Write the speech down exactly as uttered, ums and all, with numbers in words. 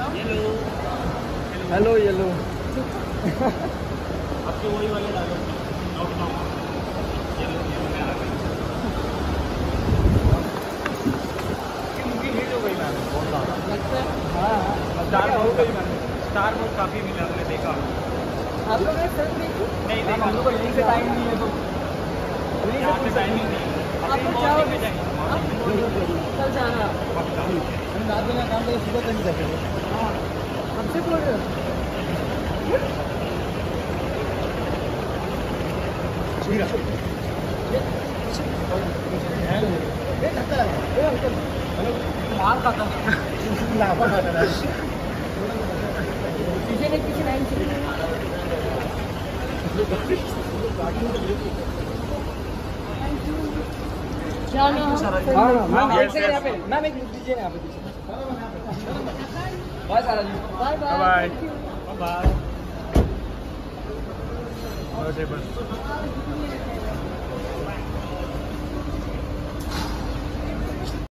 Hello yellow. आपके वही वाले डालो नॉट नॉट येलो येलो में आ गई। मूवी हिट हो गई मैम बहुत ज़्यादा लगता है। हाँ स्टार हो गई मैम। स्टार बहुत काफ़ी मिला हमने देखा। आप लोग ने फिल्म देखी? नहीं देखा। हम लोग को यहीं से टाइम नहीं है तो यहाँ पे टाइमिंग नहीं है। आपको क्या हो गया? कल जाना हम रात में काम करके सुबह तक नहीं जाते। हाँ हमसे बोल रहे हो? मार खाता पीछे नहीं पीछे लाइन से क्या नाम? हाँ मैम एक सेकंड यहाँ पे मैम एक लुक दीजिए यहाँ पे पीछे। Bye Sara ji. Bye bye bye bye.